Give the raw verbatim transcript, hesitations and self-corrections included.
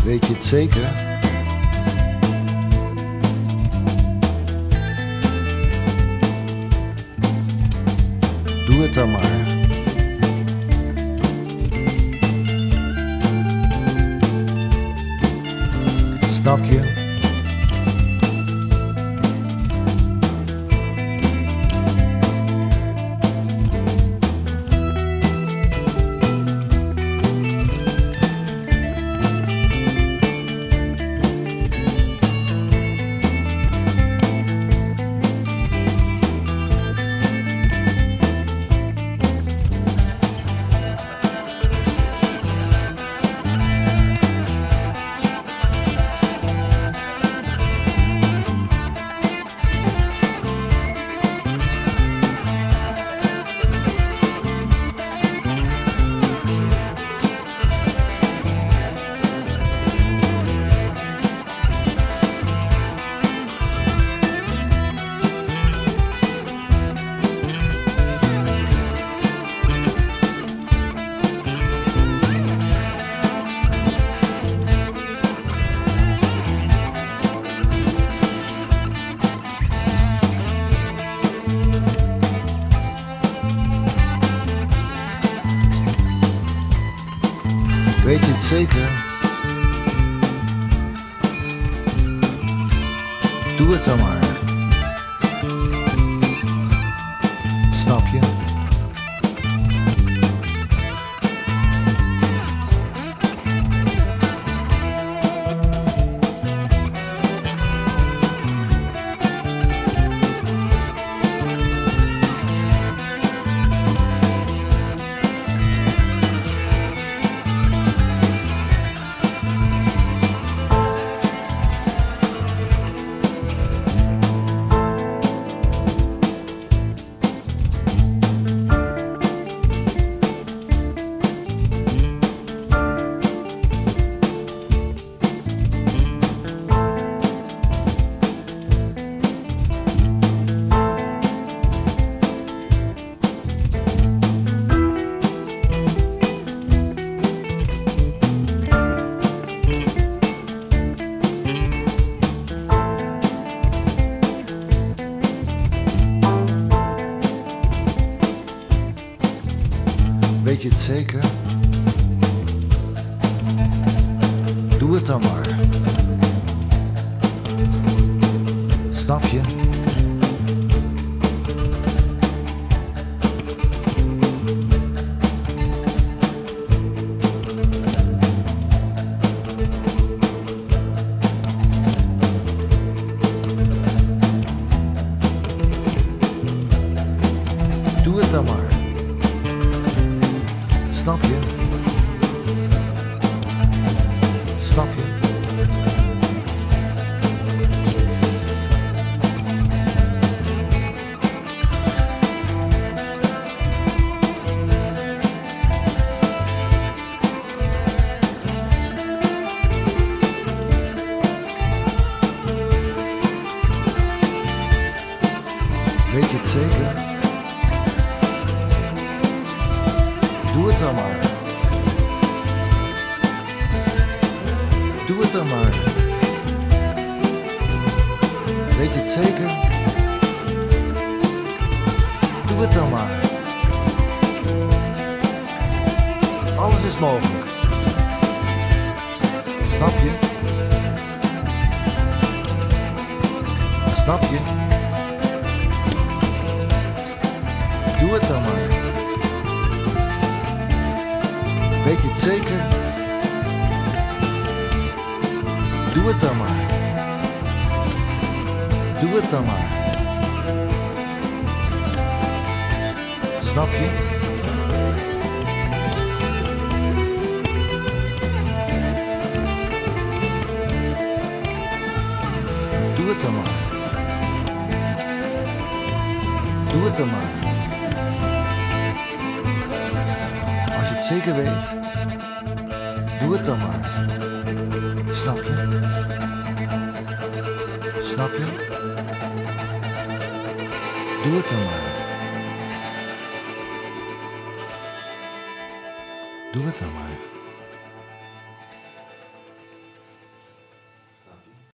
Weet je het zeker? Doe het dan maar. Snap je? Weet je het zeker? Doe het dan maar. Snap je? Weet je het zeker? Doe het dan maar. Snap je? Doe het dan maar. Snap je? Snap je? Weet je het zeker? Doe het dan maar. Doe het dan maar. Weet je het zeker? Doe het dan maar. Alles is mogelijk. Snap je? Snap je? Doe het dan maar. Weet je het zeker? Doe het dan maar. Doe het dan maar. Snap je? Doe het dan maar. Doe het dan maar. Als je het zeker weet, doe het dan maar. Snap je? Snap je? Doe het dan maar. Doe het dan maar.